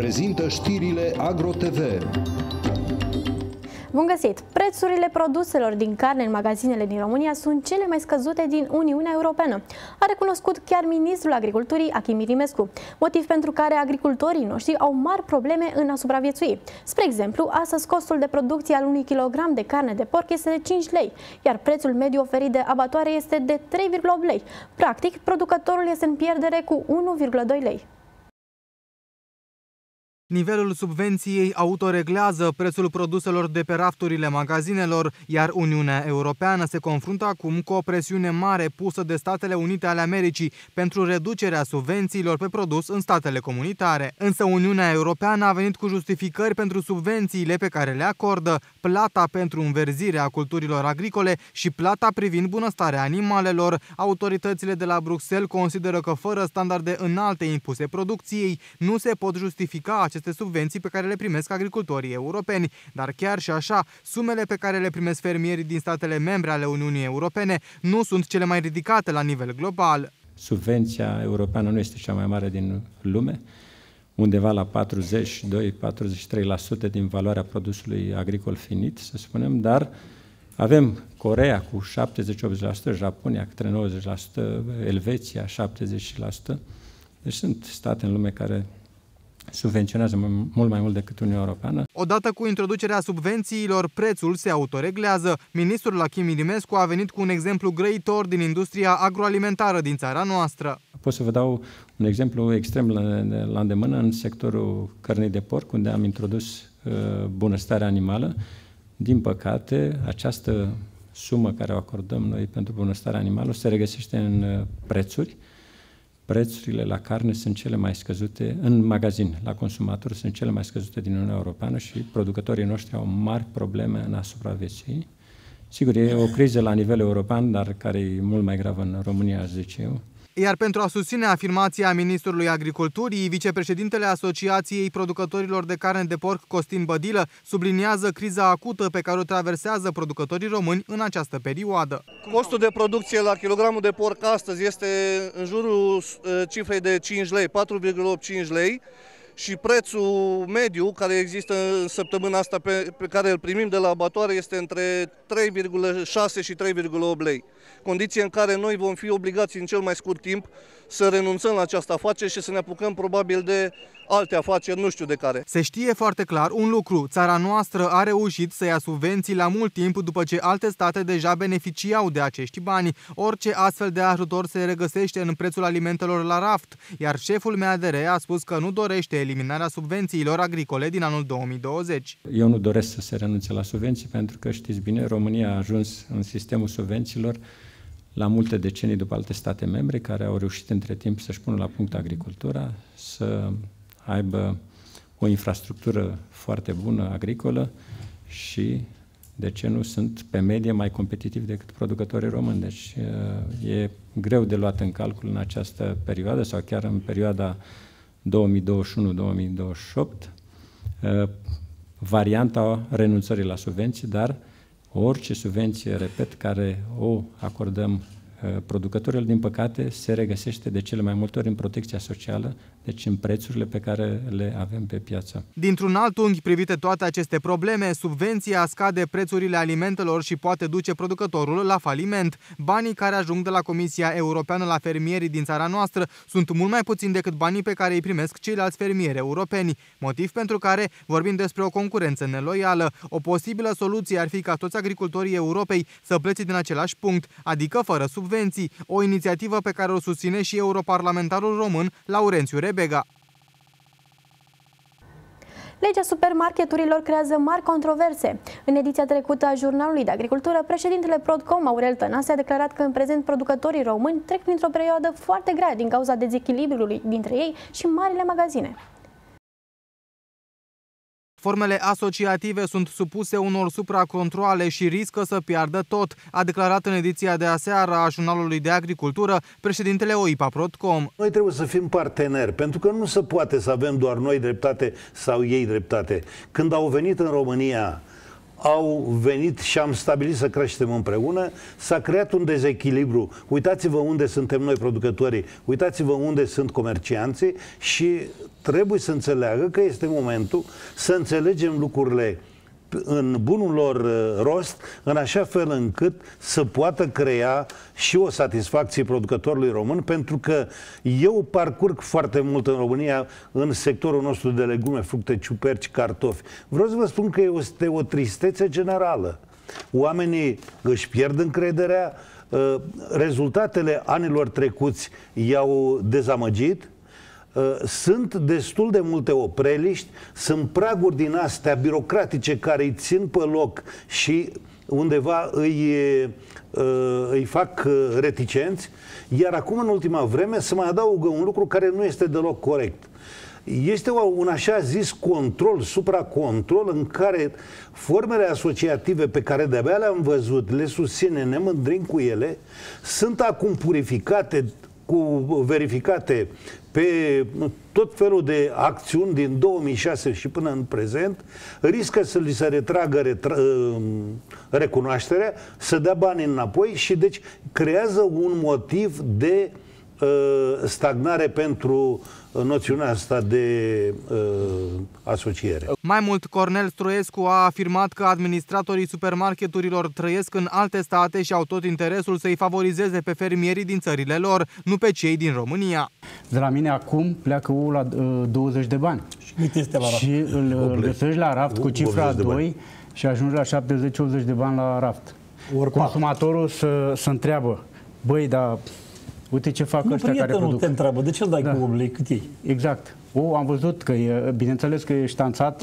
prezintă știrile AgroTV. Bun găsit! Prețurile produselor din carne în magazinele din România sunt cele mai scăzute din Uniunea Europeană. A recunoscut chiar ministrul Agriculturii, Achim Irimescu, motiv pentru care agricultorii noștri au mari probleme în a supraviețui. Spre exemplu, astăzi costul de producție al unui kilogram de carne de porc este de 5 lei, iar prețul mediu oferit de abatoare este de 3,8 lei. Practic, producătorul este în pierdere cu 1,2 lei. Nivelul subvenției autoreglează prețul produselor de pe rafturile magazinelor, iar Uniunea Europeană se confruntă acum cu o presiune mare pusă de Statele Unite ale Americii pentru reducerea subvențiilor pe produs în statele comunitare. Însă Uniunea Europeană a venit cu justificări pentru subvențiile pe care le acordă, plata pentru înverzirea culturilor agricole și plata privind bunăstarea animalelor. Autoritățile de la Bruxelles consideră că fără standarde înalte impuse producției nu se pot justifica aceste subvenții pe care le primesc agricultorii europeni, dar chiar și așa, sumele pe care le primesc fermierii din statele membre ale Uniunii Europene nu sunt cele mai ridicate la nivel global. Subvenția europeană nu este cea mai mare din lume, undeva la 42-43% din valoarea produsului agricol finit, să spunem, dar avem Coreea cu 70-80%, Japonia către 90%, Elveția 70%, deci sunt state în lume care subvenționează mult mai mult decât Uniunea Europeană. Odată cu introducerea subvențiilor, prețul se autoreglează. Ministrul Achim Irimescu a venit cu un exemplu grăitor din industria agroalimentară din țara noastră. Pot să vă dau un exemplu extrem la îndemână în sectorul cărnii de porc, unde am introdus bunăstarea animală. Din păcate, această sumă care o acordăm noi pentru bunăstarea animală se regăsește în prețuri. Prețurile la carne sunt cele mai scăzute, în magazin, la consumator, sunt cele mai scăzute din Uniunea Europeană și producătorii noștri au mari probleme în a supraviețui. Sigur, e o criză la nivel european, dar care e mult mai gravă în România, aș zice eu. Iar pentru a susține afirmația ministrului Agriculturii, vicepreședintele Asociației Producătorilor de Carne de Porc, Costin Bădilă, subliniază criza acută pe care o traversează producătorii români în această perioadă. Costul de producție la kilogramul de porc astăzi este în jurul cifrei de 5 lei, 4,85 lei. Și prețul mediu care există în săptămâna asta pe care îl primim de la abatoare este între 3,6 și 3,8 lei. Condiție în care noi vom fi obligați în cel mai scurt timp să renunțăm la această afacere și să ne apucăm probabil de alte afaceri, nu știu de care. Se știe foarte clar un lucru, țara noastră a reușit să ia subvenții la mult timp după ce alte state deja beneficiau de acești bani. Orice astfel de ajutor se regăsește în prețul alimentelor la raft, iar șeful MADR a spus că nu dorește eliminarea subvențiilor agricole din anul 2020. Eu nu doresc să se renunțe la subvenții pentru că, știți bine, România a ajuns în sistemul subvențiilor la multe decenii după alte state membre care au reușit între timp să-și pună la punct agricultura, să aibă o infrastructură foarte bună agricolă și, de ce nu, sunt pe medie mai competitivi decât producătorii români. Deci e greu de luat în calcul în această perioadă sau chiar în perioada 2021-2028 varianta renunțării la subvenții, dar orice subvenție, repet, care o acordăm producătorilor, din păcate, se regăsește de cele mai multe ori în protecția socială, deci în prețurile pe care le avem pe piață. Dintr-un alt unghi privite toate aceste probleme, subvenția scade prețurile alimentelor și poate duce producătorul la faliment. Banii care ajung de la Comisia Europeană la fermierii din țara noastră sunt mult mai puțini decât banii pe care îi primesc ceilalți fermieri europeni, motiv pentru care vorbim despre o concurență neloială. O posibilă soluție ar fi ca toți agricultorii Europei să plece din același punct, adică fără subvenții, o inițiativă pe care o susține și europarlamentarul român Laurențiu Rebega. Legea supermarketurilor creează mari controverse. În ediția trecută a Jurnalului de Agricultură, președintele Prodcom, Aurel Tănase, a declarat că în prezent producătorii români trec printr-o perioadă foarte grea din cauza dezechilibrului dintre ei și marile magazine. Formele asociative sunt supuse unor supracontroale și riscă să piardă tot, a declarat în ediția de aseară a Jurnalului de Agricultură președintele OIPA Prodcom. Noi trebuie să fim parteneri, pentru că nu se poate să avem doar noi dreptate sau ei dreptate. Când au venit în România au venit și am stabilit să creștem împreună, s-a creat un dezechilibru. Uitați-vă unde suntem noi producătorii, uitați-vă unde sunt comercianții și trebuie să înțeleagă că este momentul să înțelegem lucrurile în bunul lor rost, în așa fel încât să poată crea și o satisfacție producătorului român, pentru că eu parcurg foarte mult în România în sectorul nostru de legume, fructe, ciuperci, cartofi. Vreau să vă spun că este o tristețe generală. Oamenii își pierd încrederea, rezultatele anilor trecuți i-au dezamăgit. Sunt destul de multe opreliști, sunt praguri din astea birocratice care îi țin pe loc și undeva îi fac reticenți, iar acum în ultima vreme se mai adaugă un lucru care nu este deloc corect. Este un așa zis control, supracontrol, în care formele asociative pe care de-abia le-am văzut, le susținem, ne mândrim cu ele, sunt acum purificate, verificate pe tot felul de acțiuni din 2006 și până în prezent, riscă să li se retragă recunoașterea, să dea bani înapoi și deci creează un motiv de stagnare pentru noțiunea asta de asociere. Mai mult, Cornel Stroiescu a afirmat că administratorii supermarketurilor trăiesc în alte state și au tot interesul să-i favorizeze pe fermierii din țările lor, nu pe cei din România. De la mine acum pleacă ouă la 20 de bani. Și îl găsești la raft cu cifra 2 și ajungi la 70-80 de bani la raft. Consumatorul să întreabă, băi, dar uite ce fac ăștia care produc. Nu te întreabă, de ce îl dai cu 8 lei, cât iei? Exact. Am văzut că, bineînțeles că e ștanțat,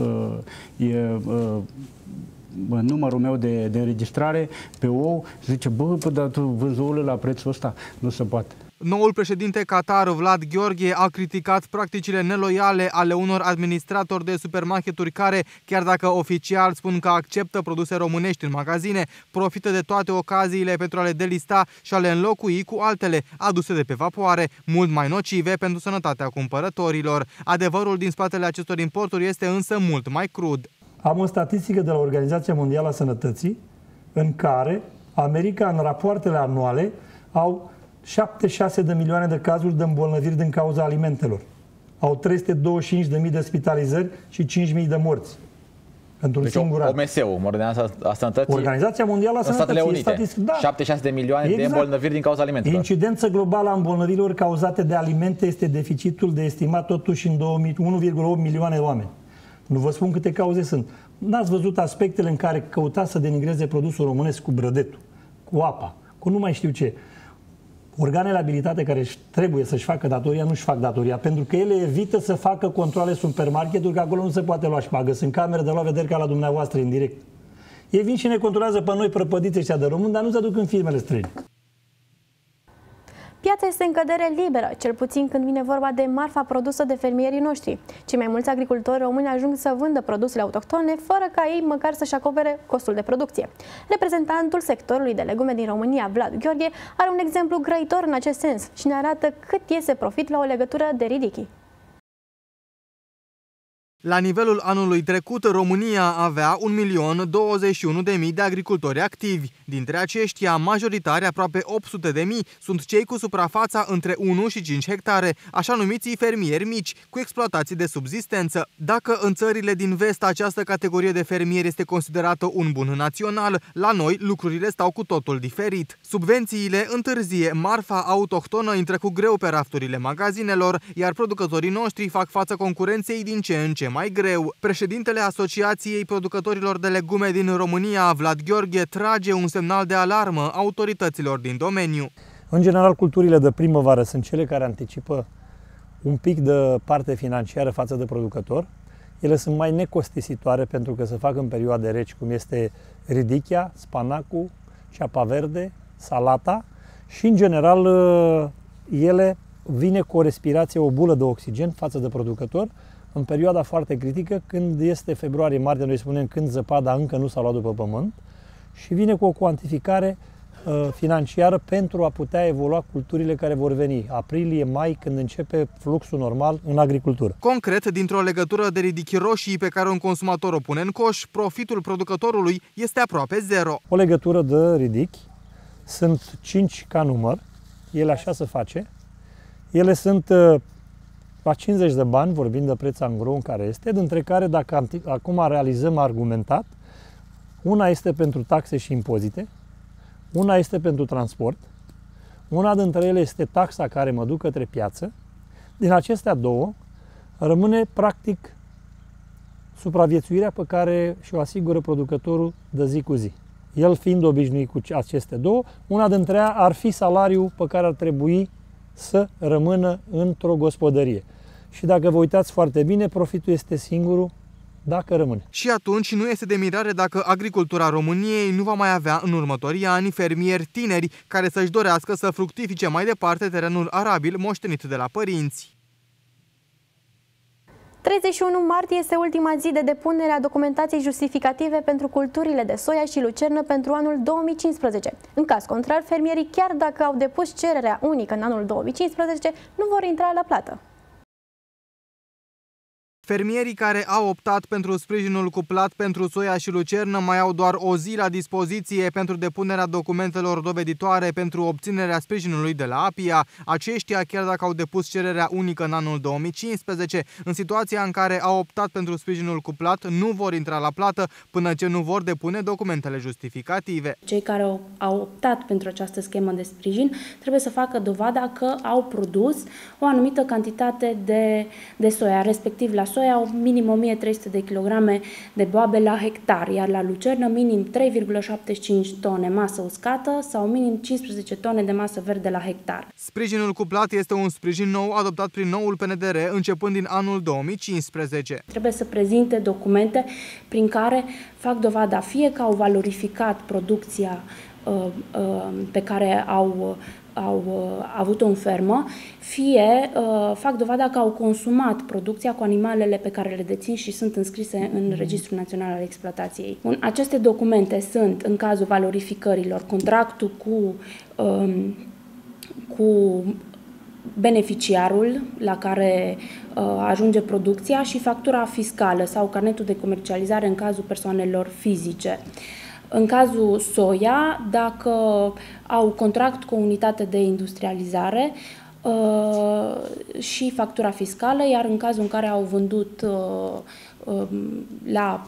numărul meu de înregistrare pe ou, zice, bă, dar tu vânzi ouăle la prețul ăsta? Nu se poate. Noul președinte Qatar, Vlad Gheorghe, a criticat practicile neloiale ale unor administratori de supermarketuri care, chiar dacă oficial spun că acceptă produse românești în magazine, profită de toate ocaziile pentru a le delista și a le înlocui cu altele aduse de pe vapoare, mult mai nocive pentru sănătatea cumpărătorilor. Adevărul din spatele acestor importuri este însă mult mai crud. Am o statistică de la Organizația Mondială a Sănătății în care America, în rapoartele anuale, au 76 de milioane de cazuri de îmbolnăviri din cauza alimentelor. Au 325.000 de spitalizări și 5.000 de morți. Pentru un singur an. OMS-ul, Organizația a Sănătății, Organizația Mondială a Sănătății. Statele Unite, da. 76 de milioane de îmbolnăviri din cauza alimentelor. Incidența globală a îmbolnăvirilor cauzate de alimente este deficitul de estimat totuși în 1,8 milioane de oameni. Nu vă spun câte cauze sunt. N-ați văzut aspectele în care căutați să denigreze produsul românesc cu brădetul, cu apa, cu nu mai știu ce. Organele abilitate care trebuie să-și facă datoria, nu-și fac datoria, pentru că ele evită să facă controale supermarketuri, că acolo nu se poate lua șpagă. Sunt camere de luat vedere ca la dumneavoastră, în direct. Ei vin și ne controlează pe noi, prăpădiți ăștia de români, dar nu se duc în firmele străine. Piața este în cădere liberă, cel puțin când vine vorba de marfa produsă de fermierii noștri. Cei mai mulți agricultori români ajung să vândă produsele autohtone fără ca ei măcar să-și acopere costul de producție. Reprezentantul sectorului de legume din România, Vlad Gheorghe, are un exemplu grăitor în acest sens și ne arată cât iese profit la o legătură de ridichi. La nivelul anului trecut, România avea 1.021.000 de agricultori activi. Dintre aceștia, majoritari, aproape 800.000, sunt cei cu suprafața între 1 și 5 hectare, așa numiții fermieri mici, cu exploatații de subzistență. Dacă în țările din vest această categorie de fermieri este considerată un bun național, la noi lucrurile stau cu totul diferit. Subvențiile întârzie, marfa autohtonă intră cu greu pe rafturile magazinelor, iar producătorii noștri fac față concurenței din ce în ce mai greu. Președintele Asociației Producătorilor de Legume din România, Vlad Gheorghe, trage un semnal de alarmă autorităților din domeniu. În general, culturile de primăvară sunt cele care anticipă un pic de parte financiară față de producător. Ele sunt mai necostisitoare pentru că se fac în perioade reci, cum este ridichia, spanacul, ceapa verde, salata și, în general, ele vine cu o respirație, o bulă de oxigen față de producător în perioada foarte critică, când este februarie-martie, noi spunem când zăpada încă nu s-a luat după pământ, și vine cu o cuantificare financiară pentru a putea evolua culturile care vor veni. Aprilie, mai, când începe fluxul normal în agricultură. Concret, dintr-o legătură de ridichi roșii pe care un consumator o pune în coș, profitul producătorului este aproape zero. O legătură de ridichi, sunt 5 ca număr, ele așa se face. Ele sunt la 50 de bani, vorbind de preț angro în care este, dintre care, dacă acum realizăm argumentat, una este pentru taxe și impozite, una este pentru transport, una dintre ele este taxa care mă duc către piață. Din acestea două rămâne practic supraviețuirea pe care și-o asigură producătorul de zi cu zi. El fiind obișnuit cu aceste două, una dintre ea ar fi salariul pe care ar trebui să rămână într-o gospodărie. Și dacă vă uitați foarte bine, profitul este singurul dacă rămâne. Și atunci nu este de mirare dacă agricultura României nu va mai avea în următorii ani fermieri tineri care să-și dorească să fructifice mai departe terenul arabil moștenit de la părinți. 31 martie este ultima zi de depunere a documentației justificative pentru culturile de soia și lucernă pentru anul 2015. În caz contrar, fermierii, chiar dacă au depus cererea unică în anul 2015, nu vor intra la plată. Fermierii care au optat pentru sprijinul cuplat pentru soia și lucernă mai au doar o zi la dispoziție pentru depunerea documentelor doveditoare pentru obținerea sprijinului de la APIA. Aceștia, chiar dacă au depus cererea unică în anul 2015, în situația în care au optat pentru sprijinul cuplat, nu vor intra la plată până ce nu vor depune documentele justificative. Cei care au optat pentru această schemă de sprijin trebuie să facă dovada că au produs o anumită cantitate de soia, respectiv la soia au minim 1300 de kilograme de boabe la hectar, iar la lucernă minim 3,75 tone masă uscată sau minim 15 tone de masă verde la hectar. Sprijinul cuplat este un sprijin nou adoptat prin noul PNDR începând din anul 2015. Trebuie să prezinte documente prin care fac dovada fie că au valorificat producția pe care au avut-o în fermă, fie fac dovada că au consumat producția cu animalele pe care le dețin și sunt înscrise în Registrul Național al Exploatației. Aceste documente sunt, în cazul valorificărilor, contractul cu beneficiarul la care ajunge producția și factura fiscală sau carnetul de comercializare în cazul persoanelor fizice. În cazul soia, dacă au contract cu o unitate de industrializare și factura fiscală, iar în cazul în care au vândut la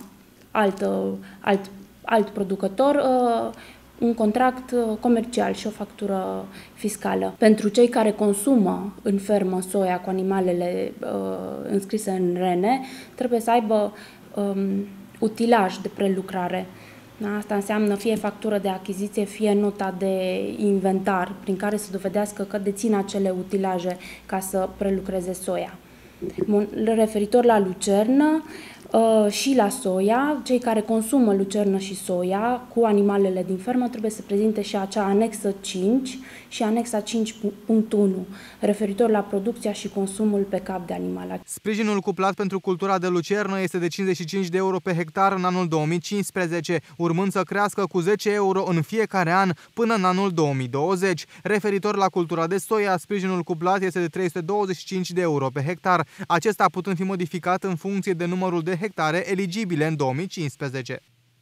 alt producător, un contract comercial și o factură fiscală. Pentru cei care consumă în fermă soia cu animalele înscrise în rene, trebuie să aibă utilaj de prelucrare. Asta înseamnă fie factură de achiziție, fie nota de inventar, prin care să dovedească că dețin acele utilaje ca să prelucreze soia. Referitor la lucernă și la soia, cei care consumă lucernă și soia cu animalele din fermă trebuie să prezinte și acea anexă 5 și anexa 5.1, referitor la producția și consumul pe cap de animal. Sprijinul cuplat pentru cultura de lucernă este de 55 de euro pe hectar în anul 2015, urmând să crească cu 10 euro în fiecare an până în anul 2020. Referitor la cultura de soia, sprijinul cuplat este de 325 de euro pe hectar, acesta putând fi modificat în funcție de numărul de hectare eligibile în 2015.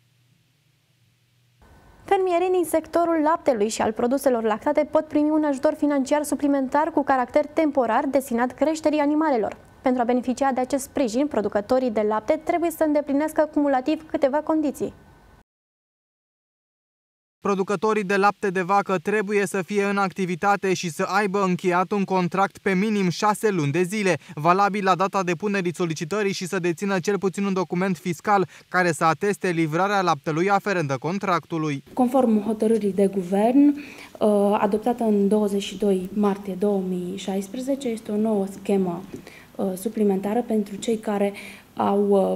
Fermierii din sectorul laptelui și al produselor lactate pot primi un ajutor financiar suplimentar cu caracter temporar destinat creșterii animalelor. Pentru a beneficia de acest sprijin, producătorii de lapte trebuie să îndeplinească cumulativ câteva condiții. Producătorii de lapte de vacă trebuie să fie în activitate și să aibă încheiat un contract pe minim 6 luni de zile, valabil la data depunerii solicitării și să dețină cel puțin un document fiscal care să ateste livrarea laptelui aferentă contractului. Conform hotărârii de guvern, adoptată în 22 martie 2016, este o nouă schemă suplimentară pentru cei care au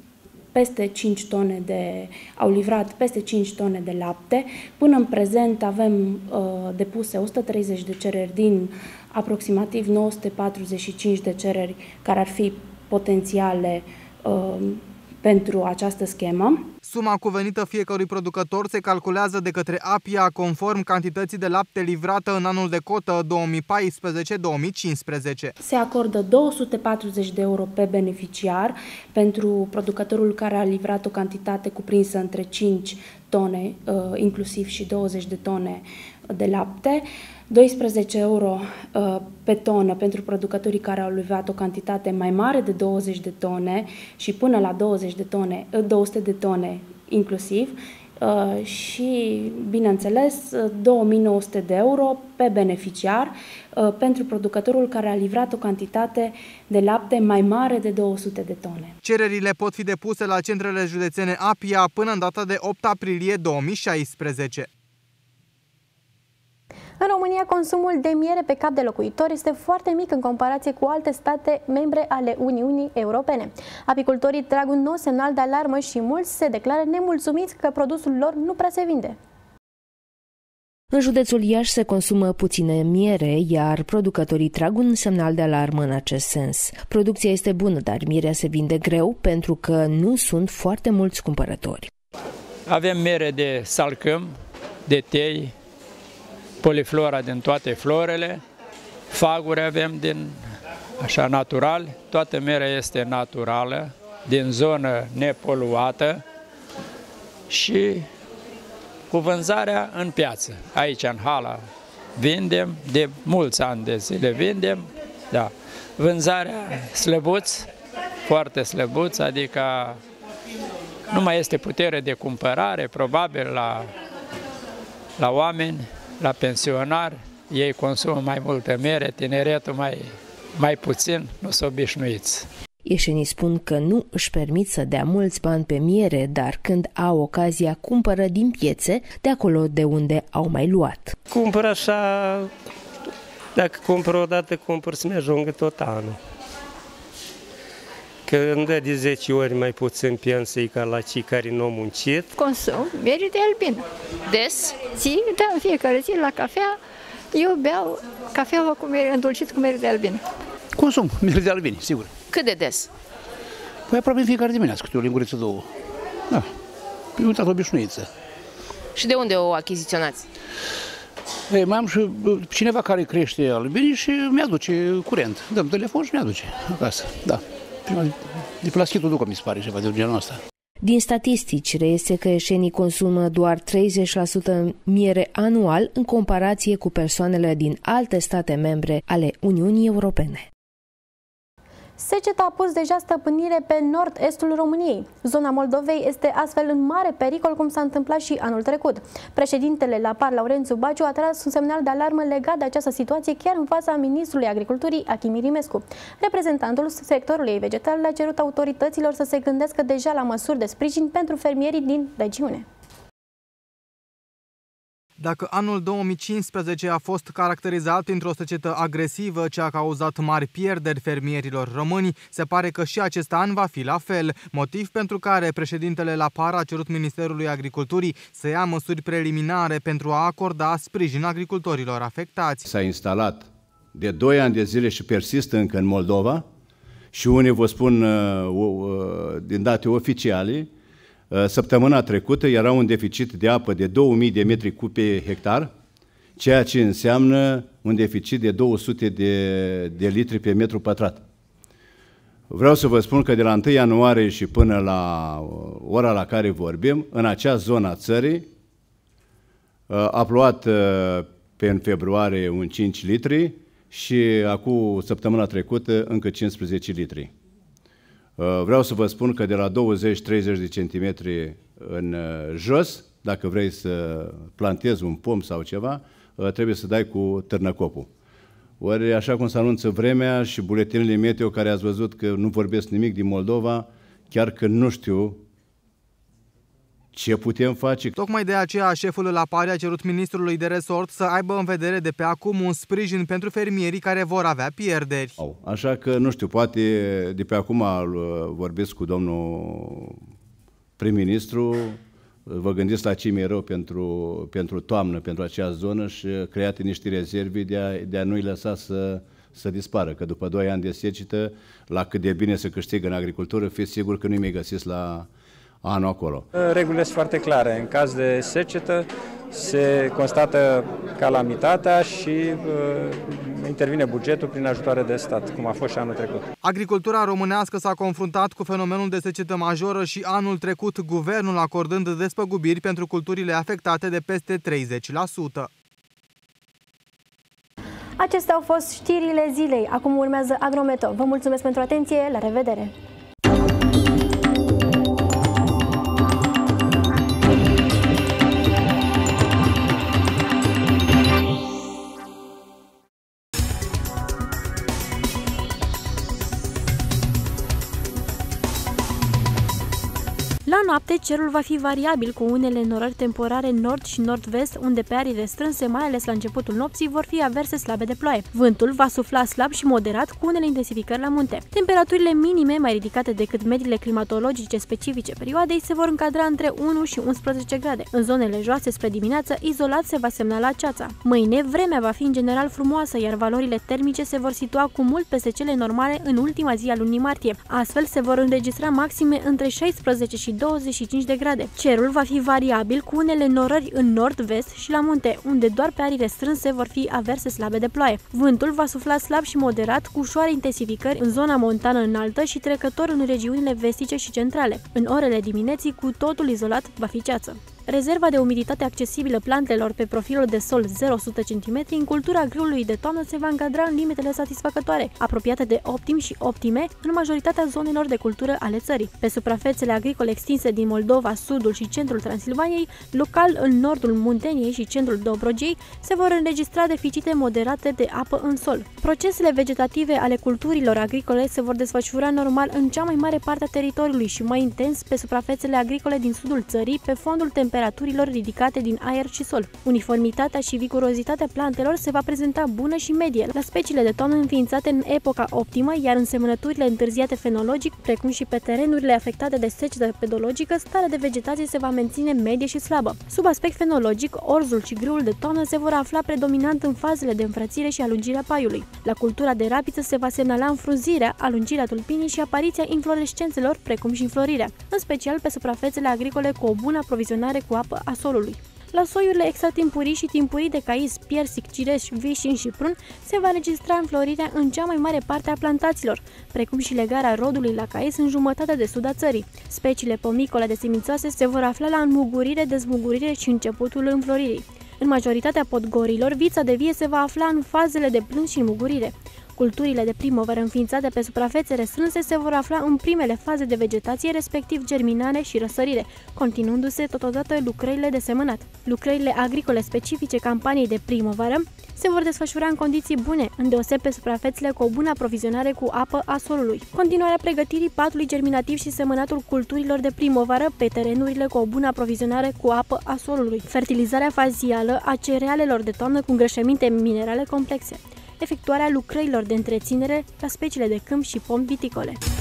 livrat peste 5 tone de lapte. Până în prezent avem depuse 130 de cereri din aproximativ 945 de cereri care ar fi potențiale pentru această schemă. Suma cuvenită fiecărui producător se calculează de către APIA conform cantității de lapte livrată în anul de cotă 2014-2015. Se acordă 240 de euro pe beneficiar pentru producătorul care a livrat o cantitate cuprinsă între 5 tone, inclusiv și 20 de tone de lapte, 12 euro pe tonă pentru producătorii care au livrat o cantitate mai mare de 20 de tone și până la 200 de tone inclusiv și, bineînțeles, 2900 de euro pe beneficiar pentru producătorul care a livrat o cantitate de lapte mai mare de 200 de tone. Cererile pot fi depuse la centrele județene APIA până în data de 8 aprilie 2016. În România, consumul de miere pe cap de locuitor este foarte mic în comparație cu alte state membre ale Uniunii Europene. Apicultorii trag un nou semnal de alarmă și mulți se declară nemulțumiți că produsul lor nu prea se vinde. În județul Iași se consumă puțină miere, iar producătorii trag un semnal de alarmă în acest sens. Producția este bună, dar mierea se vinde greu pentru că nu sunt foarte mulți cumpărători. Avem mere de salcâm, de tei, poliflora din toate florele, faguri avem din așa natural, toată merea este naturală, din zonă nepoluată și cu vânzarea în piață. Aici în Hala vindem, de mulți ani de zile vindem, da. Vânzarea slăbuț, foarte slăbuț, adică nu mai este putere de cumpărare, probabil la oameni, la pensionari, ei consumă mai multă mere, tineretul mai puțin, nu sunt obișnuiți. Ieșenii spun că nu își permit să dea mulți bani pe miere, dar când au ocazia cumpără din piețe, de acolo de unde au mai luat. Cumpăr așa, dacă cumpăr o dată, cumpăr să-mi ajungă tot anul. Că îmi dă de 10 ori mai puțin pensii ca la cei care nu au muncit. Consum miere de albină. Des? Zi, da, în fiecare zi la cafea, eu beau cafeaua cu miere, îndulcit cu miere de albină. Consum miere de albine, sigur. Cât de des? Păi aproape în fiecare dimineață, câte o linguriță, două. Da, e uitat obișnuiță. Și de unde o achiziționați? Ei, mai am și cineva care crește albine și mi-aduce curent. Dăm telefon și mi-aduce acasă, da. De Plaschitul Ducă, mi se pare, ceva de genul ăsta. Din statistici reiese că ieșenii consumă doar 30% miere anual în comparație cu persoanele din alte state membre ale Uniunii Europene. Seceta a pus deja stăpânire pe nord-estul României. Zona Moldovei este astfel în mare pericol, cum s-a întâmplat și anul trecut. Președintele la PAR, Laurențiu Baciu, a tras un semnal de alarmă legat de această situație chiar în fața ministrului Agriculturii, Achim Irimescu. Reprezentantul sectorului vegetal le-a cerut autorităților să se gândească deja la măsuri de sprijin pentru fermierii din regiune. Dacă anul 2015 a fost caracterizat printr-o secetă agresivă ce a cauzat mari pierderi fermierilor români, se pare că și acest an va fi la fel, motiv pentru care președintele la PAR a cerut Ministerului Agriculturii să ia măsuri preliminare pentru a acorda sprijin agricultorilor afectați. S-a instalat de 2 ani de zile și persistă încă în Moldova și unii vă spun din date oficiale. Săptămâna trecută era un deficit de apă de 2000 de metri cubi pe hectar, ceea ce înseamnă un deficit de 200 de litri pe metru pătrat. Vreau să vă spun că de la 1 ianuarie și până la ora la care vorbim, în acea zonă a țării a plouat în februarie un 5 litri și acum săptămâna trecută încă 15 litri. Vreau să vă spun că de la 20-30 de centimetri în jos, dacă vrei să plantezi un pom sau ceva, trebuie să dai cu târnăcopul. Ori, așa cum se anunță vremea și buletinele meteo care ați văzut că nu vorbesc nimic din Moldova, chiar că nu știu ce putem face. Tocmai de aceea șeful la PAR a cerut ministrului de resort să aibă în vedere de pe acum un sprijin pentru fermierii care vor avea pierderi. Așa că, nu știu, poate de pe acum vorbesc cu domnul prim-ministru, vă gândiți la ce mi-e rău pentru toamnă, pentru acea zonă și create niște rezerve de a nu-i lăsa să dispară, că după 2 ani de secetă, la cât de bine se câștigă în agricultură, fiți sigur că nu-i mai găsiți la anul acolo. Regulile sunt foarte clare. În caz de secetă se constată calamitatea și intervine bugetul prin ajutoare de stat, cum a fost și anul trecut. Agricultura românească s-a confruntat cu fenomenul de secetă majoră și anul trecut guvernul acordând despăgubiri pentru culturile afectate de peste 30%. Acestea au fost știrile zilei. Acum urmează Agrometeo. Vă mulțumesc pentru atenție. La revedere! La noapte, cerul va fi variabil cu unele norări temporare nord și nord-vest, unde pe arii restrânse, mai ales la începutul nopții, vor fi averse slabe de ploaie. Vântul va sufla slab și moderat, cu unele intensificări la munte. Temperaturile minime, mai ridicate decât mediile climatologice specifice perioadei, se vor încadra între 1 și 11 grade. În zonele joase spre dimineață, izolat se va semnala ceața. Mâine, vremea va fi în general frumoasă, iar valorile termice se vor situa cu mult peste cele normale în ultima zi a lunii martie. Astfel, se vor înregistra maxime între 16 și 25 de grade. Cerul va fi variabil cu unele norări în nord-vest și la munte, unde doar pe arii restrânse vor fi averse slabe de ploaie. Vântul va sufla slab și moderat, cu ușoare intensificări în zona montană înaltă și trecător în regiunile vestice și centrale. În orele dimineții, cu totul izolat, va fi ceață. Rezerva de umiditate accesibilă plantelor pe profilul de sol 0-100 cm în cultura grâului de toamnă se va încadra în limitele satisfăcătoare, apropiate de optim și optime în majoritatea zonelor de cultură ale țării. Pe suprafețele agricole extinse din Moldova, sudul și centrul Transilvaniei, local în nordul Munteniei și centrul Dobrogei, se vor înregistra deficite moderate de apă în sol. Procesele vegetative ale culturilor agricole se vor desfășura normal în cea mai mare parte a teritoriului și mai intens pe suprafețele agricole din sudul țării, pe fondul temperaturilor ridicate din aer și sol. Uniformitatea și vigorozitatea plantelor se va prezenta bună și medie la speciile de toamnă înființate în epoca optimă, iar în semănăturile întârziate fenologic, precum și pe terenurile afectate de secetă pedologică, starea de vegetație se va menține medie și slabă. Sub aspect fenologic, orzul și grâul de toamnă se vor afla predominant în fazele de înfrățire și alungirea paiului. La cultura de rapiță se va semnala înfrunzirea, alungirea tulpinii și apariția inflorescențelor, precum și înflorirea, în special pe suprafețele agricole cu o bună aprovizionare cu apă a solului. La soiurile extratimpurii și timpurii de cais, piersic, cireș, vișin și prun se va înregistra înflorirea în cea mai mare parte a plantațiilor, precum și legarea rodului la cais în jumătatea de sud a țării. Speciile pomicole de semințoase se vor afla la înmugurire, dezmugurire și începutul înfloririi. În majoritatea podgorilor, vița de vie se va afla în fazele de plâns și înmugurire. Culturile de primăvară înființate pe suprafețe restrânse se vor afla în primele faze de vegetație, respectiv germinare și răsărire, continuându-se totodată lucrările de semănat. Lucrările agricole specifice campaniei de primăvară se vor desfășura în condiții bune, îndeoseb pe suprafețele cu o bună aprovizionare cu apă a solului. Continuarea pregătirii patului germinativ și semănatul culturilor de primăvară pe terenurile cu o bună aprovizionare cu apă a solului. Fertilizarea fazială a cerealelor de toamnă cu îngrășăminte minerale complexe. Efectuarea lucrărilor de întreținere la speciile de câmp și pom viticole.